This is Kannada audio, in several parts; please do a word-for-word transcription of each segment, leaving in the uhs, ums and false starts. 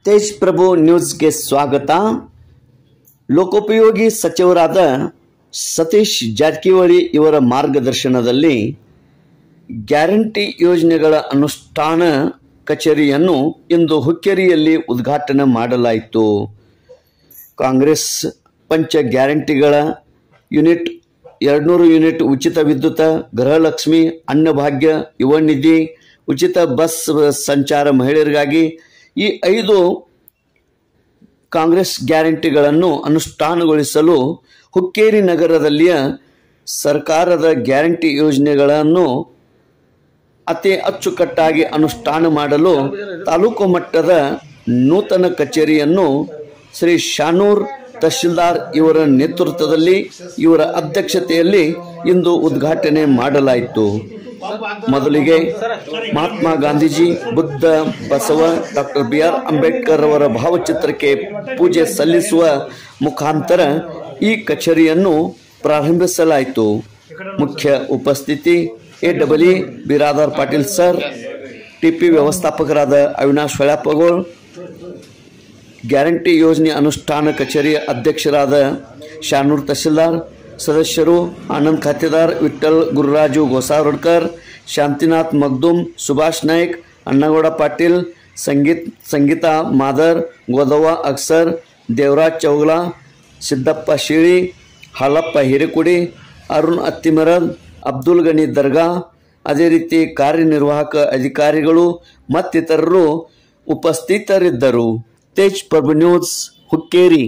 ತೇಜ್ ಪ್ರಭು ನ್ಯೂಸ್ಗೆ ಸ್ವಾಗತ. ಲೋಕೋಪಯೋಗಿ ಸಚಿವರಾದ ಸತೀಶ್ ಜಾರಕಿಹೊಳಿ ಇವರ ಮಾರ್ಗದರ್ಶನದಲ್ಲಿ ಗ್ಯಾರಂಟಿ ಯೋಜನೆಗಳ ಅನುಷ್ಠಾನ ಕಚೇರಿಯನ್ನು ಇಂದು ಹುಕ್ಕೇರಿಯಲ್ಲಿ ಉದ್ಘಾಟನೆ ಮಾಡಲಾಯಿತು. ಕಾಂಗ್ರೆಸ್ ಪಂಚ ಗ್ಯಾರಂಟಿಗಳ ಯೂನಿಟ್ ಎರಡುನೂರು ಯೂನಿಟ್ ಉಚಿತ ವಿದ್ಯುತ್, ಗೃಹಲಕ್ಷ್ಮಿ, ಅನ್ನಭಾಗ್ಯ, ಯುವ ನಿಧಿ, ಉಚಿತ ಬಸ್ ಸಂಚಾರ ಮಹಿಳೆಯರಿಗಾಗಿ ಈ ಐದು ಕಾಂಗ್ರೆಸ್ ಗ್ಯಾರಂಟಿಗಳನ್ನು ಅನುಷ್ಠಾನಗೊಳಿಸಲು ಹುಕ್ಕೇರಿ ನಗರದಲ್ಲಿಯ ಸರ್ಕಾರದ ಗ್ಯಾರಂಟಿ ಯೋಜನೆಗಳನ್ನು ಅತಿ ಅಚ್ಚುಕಟ್ಟಾಗಿ ಅನುಷ್ಠಾನ ಮಾಡಲು ತಾಲೂಕು ಮಟ್ಟದ ನೂತನ ಕಚೇರಿಯನ್ನು ಶ್ರೀ ಶಾನೂರ್ ತಹಶೀಲ್ದಾರ್ ಇವರ ನೇತೃತ್ವದಲ್ಲಿ ಇವರ ಅಧ್ಯಕ್ಷತೆಯಲ್ಲಿ ಇಂದು ಉದ್ಘಾಟನೆ ಮಾಡಲಾಯಿತು. ಮೊದಲಿಗೆ Mahatma Gandhiji, Buddha, Basava, doctor B R Ambedkar ಅವರ ಭಾವಚಿತ್ರಕ್ಕೆ ಪೂಜೆ ಸಲ್ಲಿಸುವ ಮುಖಾಂತರ ಈ ಕಚೇರಿಯನ್ನು ಪ್ರಾರಂಭಿಸಲಾಯಿತು. ಮುಖ್ಯ ಉಪಸ್ಥಿತಿ A W Biradar Patil sir, TP ವ್ಯವಸ್ಥಾಪಕರಾದ ಅವಿನಾಶ್ ಹೊಳ್ಯಾಪಗೋಳ್, ಗ್ಯಾರಂಟಿ ಯೋಜನೆ ಅನುಷ್ಠಾನ ಕಚೇರಿಯ ಅಧ್ಯಕ್ಷರಾದ ಶಾನೂರ್ ತಹಶೀಲ್ದಾರ್, ಸದಸ್ಯರು ಆನಂದ್ ಖಾತೆದಾರ್, ವಿಠ್ಠಲ್ ಗುರುರಾಜು ಗೋಸಾವಡ್ಕರ್, ಶಾಂತಿನಾಥ್ ಮಗ್ದುಮ್, ಸುಭಾಷ್ ನಾಯ್ಕ್, ಅಣ್ಣಗೌಡ ಪಾಟೀಲ್, ಸಂಗೀತ್ ಸಂಗೀತಾ ಮಾದರ್, ಗೋದವ್ವ ಅಕ್ಸರ್, ದೇವರಾಜ್ ಚೌಗಲ, ಸಿದ್ದಪ್ಪ ಶೀಳಿ, ಹಾಲಪ್ಪ ಹಿರೇಕುಡಿ, ಅರುಣ್ ಅತ್ತಿಮರದ್, ಅಬ್ದುಲ್ ಗನಿ ದರ್ಗಾ, ಅದೇ ರೀತಿ ಕಾರ್ಯನಿರ್ವಾಹಕ ಅಧಿಕಾರಿಗಳು ಮತ್ತಿತರರು ಉಪಸ್ಥಿತರಿದ್ದರು. ತೇಜ್ ಪ್ರಭು ನ್ಯೂಸ್, ಹುಕ್ಕೇರಿ.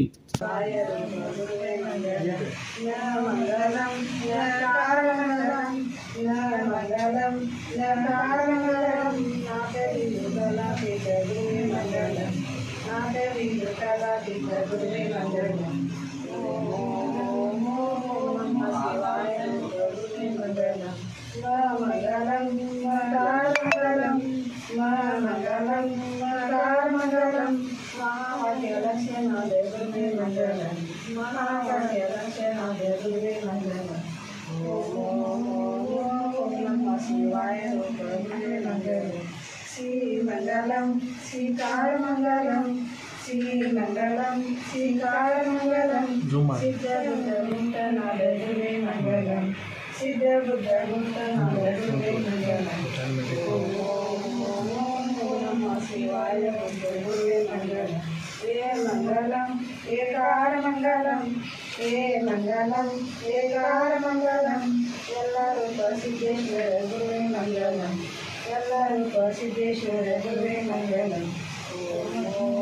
శ్రీమంగళం శ్రీకారమంగళం శ్రీమంగళం శ్రీకారమంగళం సిద్ధబుద్ధగుంటనాథగురువే మంగళం సిద్ధబుద్ధగుంటనాథగురువే మంగళం ఓం నమః శివాయ గురువే మంగళం ఏ మంగళం ఏకారమంగళం ఏ మంగళం ఏకారమంగళం ಎಲ್ಲರೂ ಸಿದ್ದೇಶ್ವರ ಗುರುವೇ ಮಂಗಲಂ ಎಲ್ಲರೂ ಸಿದ್ದೇಶ್ವರ ಗುರುವೇ ಮಂಗಲಂ.